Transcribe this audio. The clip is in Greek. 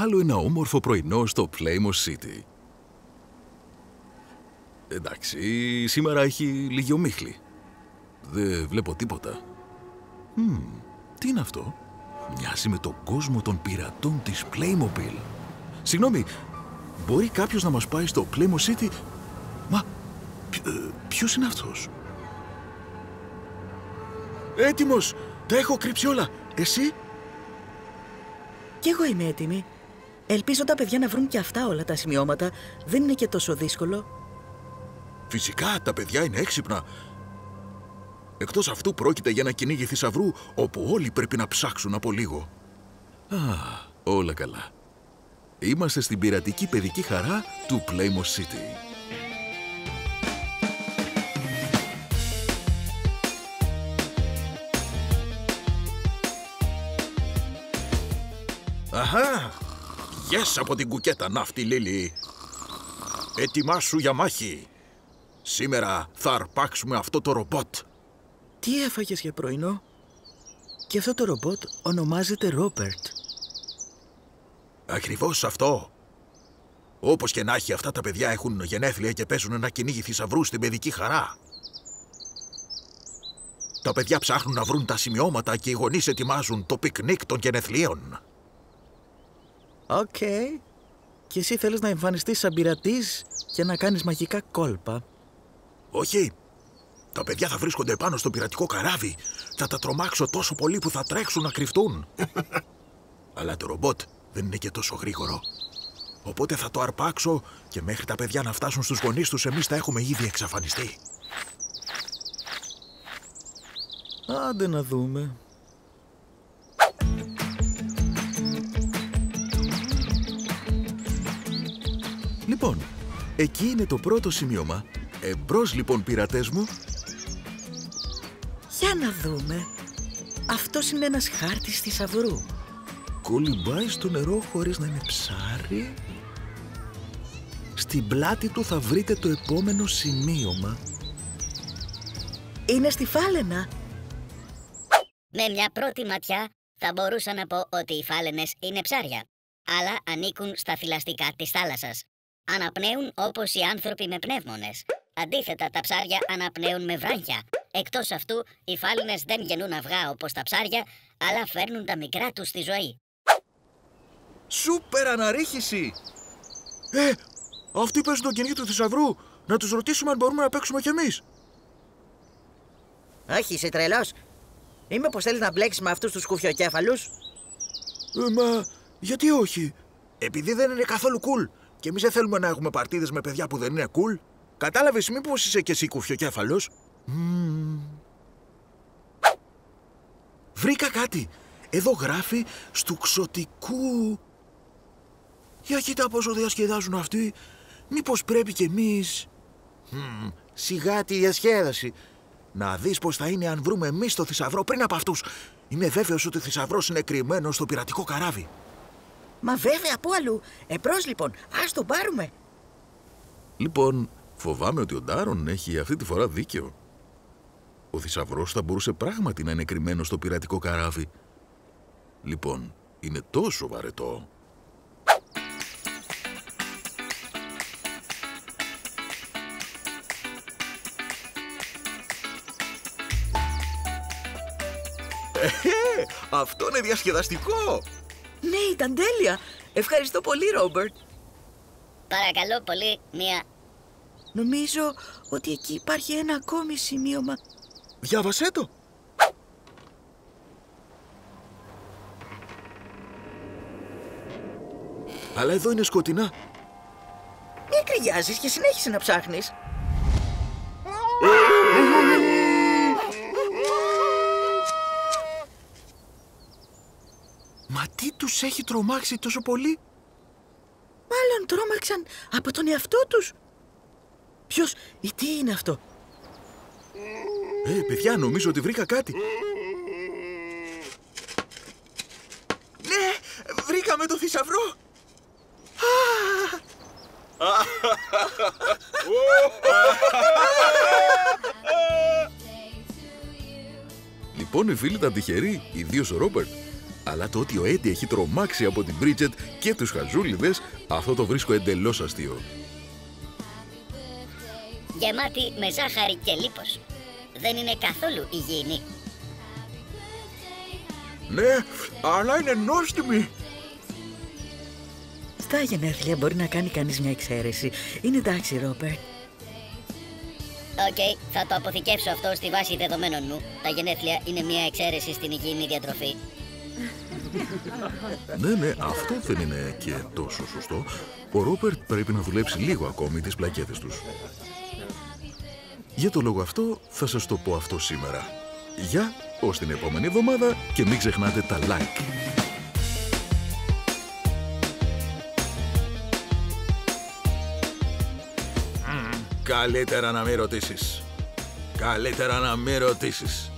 Άλλο ένα όμορφο πρωινό στο Playmos City. Εντάξει, σήμερα έχει λίγη ομίχλη. Δεν βλέπω τίποτα. Τι είναι αυτό? Μοιάζει με τον κόσμο των πειρατών της Playmobil. Συγγνώμη, μπορεί κάποιος να μας πάει στο Playmos City? Μα, ποιος είναι αυτός? Έτοιμος! Τα έχω κρύψει όλα. Εσύ? Κι εγώ είμαι έτοιμη. Ελπίζω τα παιδιά να βρουν και αυτά όλα τα σημειώματα. Δεν είναι και τόσο δύσκολο. Φυσικά, τα παιδιά είναι έξυπνα. Εκτός αυτού πρόκειται για ένα κυνήγι θησαυρού, όπου όλοι πρέπει να ψάξουν από λίγο. Όλα καλά. Είμαστε στην πειρατική παιδική χαρά του Playmos City. Αχα! Yes από την κουκέτα ναύτη, Λίλι. Ετοιμάσου για μάχη. Σήμερα θα αρπάξουμε αυτό το ρομπότ. Τι έφαγες για πρωινό? Και αυτό το ρομπότ ονομάζεται Ρόμπερτ. Ακριβώς αυτό. Όπως και να έχει, αυτά τα παιδιά έχουν γενέθλια και παίζουν ένα κυνήγι θησαυρού στην παιδική χαρά. Τα παιδιά ψάχνουν να βρουν τα σημειώματα και οι γονείς ετοιμάζουν το πικνίκ των γενεθλίων. Οκ. Και εσύ θέλεις να εμφανιστείς σαν πειρατής και να κάνεις μαγικά κόλπα. Όχι. Τα παιδιά θα βρίσκονται πάνω στο πειρατικό καράβι. Θα τα τρομάξω τόσο πολύ που θα τρέξουν να κρυφτούν. Αλλά το ρομπότ δεν είναι και τόσο γρήγορο. Οπότε θα το αρπάξω και μέχρι τα παιδιά να φτάσουν στους γονείς τους εμείς θα έχουμε ήδη εξαφανιστεί. Άντε να δούμε. Λοιπόν, εκεί είναι το πρώτο σημείωμα. Εμπρός λοιπόν, πειρατές μου. Για να δούμε. Αυτός είναι ένας χάρτης θησαυρού. Κολυμπάει στο νερό χωρίς να είναι ψάρι. Στην πλάτη του θα βρείτε το επόμενο σημείωμα. Είναι στη φάλαινα. Με μια πρώτη ματιά θα μπορούσα να πω ότι οι φάλαινες είναι ψάρια, αλλά ανήκουν στα θηλαστικά της θάλασσας. Αναπνέουν όπως οι άνθρωποι με πνεύμονες. Αντίθετα, τα ψάρια αναπνέουν με βράχια. Εκτός αυτού, οι φάλαινες δεν γεννούν αυγά όπως τα ψάρια, αλλά φέρνουν τα μικρά τους στη ζωή. Σούπερ αναρρίχηση! Αυτοί παίζουν το κυνήγι του θησαυρού. Να τους ρωτήσουμε αν μπορούμε να παίξουμε κι εμείς. Όχι, είσαι τρελός. Είμαι πως θέλεις να μπλέξεις με αυτούς τους κουφιοκέφαλους. Μα γιατί όχι? Επειδή δεν είναι καθόλου cool. Και εμείς δεν θέλουμε να έχουμε παρτίδες με παιδιά που δεν είναι cool. Κατάλαβες μήπως είσαι κι εσύ κουφιοκέφαλος? Βρήκα κάτι. Εδώ γράφει στουξωτικού. Για κοίτα πόσο διασκεδάζουν αυτοί. Μήπως πρέπει κι εμείς? Σιγά τη διασκέδαση. Να δεις πως θα είναι αν βρούμε εμείς το θησαυρό πριν από αυτούς. Είμαι βέβαιος ότι ο θησαυρός είναι κρυμμένος στο πειρατικό καράβι. Μα βέβαια, πού αλλού. Εμπρός λοιπόν, ας τον πάρουμε. Λοιπόν, φοβάμαι ότι ο Ντάρον έχει αυτή τη φορά δίκιο. Ο θησαυρός θα μπορούσε πράγματι να είναι κρυμμένος στο πειρατικό καράβι. Λοιπόν, είναι τόσο βαρετό. Αυτό είναι διασκεδαστικό. Ναι, ήταν τέλεια. Ευχαριστώ πολύ, Ρόμπερτ. Παρακαλώ πολύ, μία... Νομίζω ότι εκεί υπάρχει ένα ακόμη σημείωμα. Διάβασέ το. Αλλά εδώ είναι σκοτεινά. Μην κρυγιάζεις και συνέχισε να ψάχνεις. Μα τι τους έχει τρομάξει τόσο πολύ? Μάλλον τρόμαξαν από τον εαυτό τους. Ποιος ή τι είναι αυτό? Παιδιά, νομίζω ότι βρήκα κάτι. Ναι, βρήκαμε το θησαυρό. Λοιπόν, οι φίλοι ήταν τυχεροί, ιδίως ο Ρόμπερτ. Αλλά το ότι ο Έντι έχει τρομάξει από την Μπρίτζετ και τους χαζούλιδες, αυτό το βρίσκω εντελώς αστείο. Γεμάτη με ζάχαρη και λίπος. Δεν είναι καθόλου υγιεινή. Ναι, αλλά είναι νόστιμη. Στα γενέθλια μπορεί να κάνει κανείς μια εξαίρεση. Είναι εντάξει, Ρόμπερτ. Οκ, θα το αποθηκεύσω αυτό στη βάση δεδομένων μου. Τα γενέθλια είναι μια εξαίρεση στην υγιεινή διατροφή. Ναι, αυτό δεν είναι και τόσο σωστό. Ο Ρόμπερτ πρέπει να δουλέψει λίγο ακόμη τις πλακέτες τους. Για το λόγο αυτό θα σας το πω αυτό σήμερα. Γεια, ως την επόμενη εβδομάδα και μην ξεχνάτε τα like. Καλύτερα να μην ρωτήσεις.